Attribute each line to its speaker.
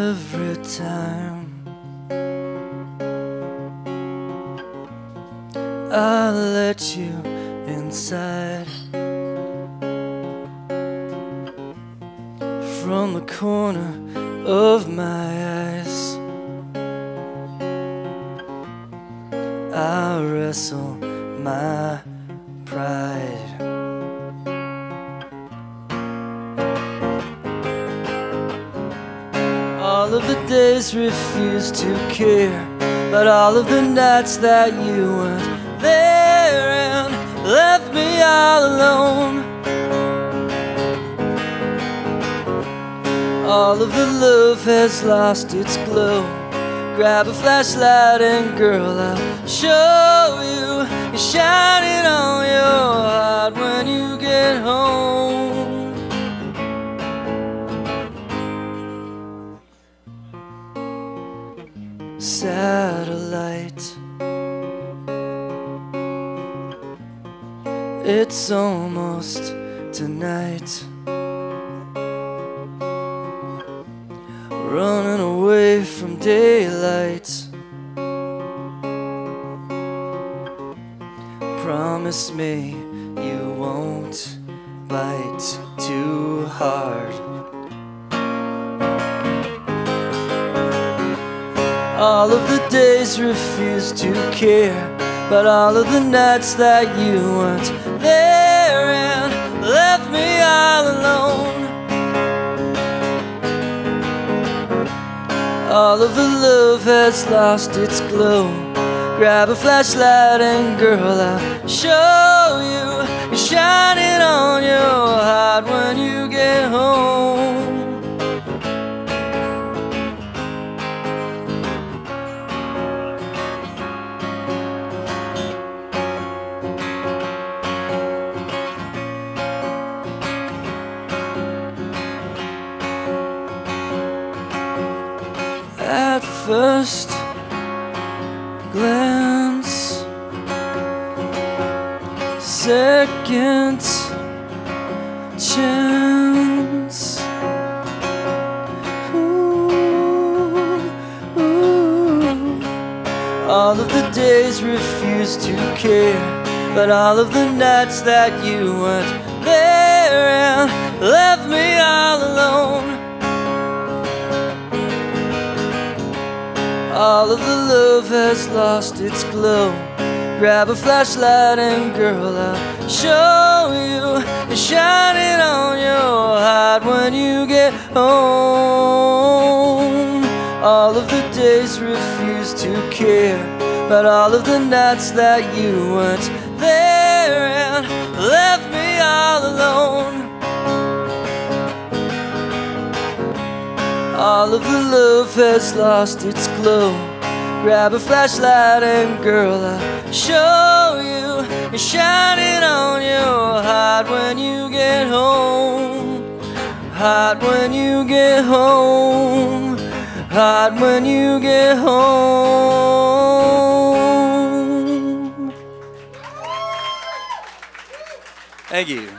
Speaker 1: every time I let you inside. From the corner of my eyes, I wrestle my pride. All of the days refused to care, but all of the nights that you weren't there and left me all alone. All of the love has lost its glow. Grab a flashlight and girl, I'll show you. You're shining on your heart when you get home. Satellite, it's almost tonight. Running away from daylight. Promise me you won't bite too hard. All of the days refused to care, but all of the nights that you weren't there and left me all alone. All of the love has lost its glow. Grab a flashlight and girl, I'll show you. You're shining on your heart when you get home. At first glance, second chance. Ooh, ooh. All of the days refused to care, but all of the nights that you weren't there and left me all alone. All of the love has lost its glow. Grab a flashlight and girl, I'll show you. You're shining on your heart when you get home. All of the days refused to care, but all of the nights that you weren't there and left me all alone. All of the love has lost its glow. Grab a flashlight and girl, I'll show you. You're shining on your heart when you get home. Hot when you get home. Hot when you get home.
Speaker 2: Thank you.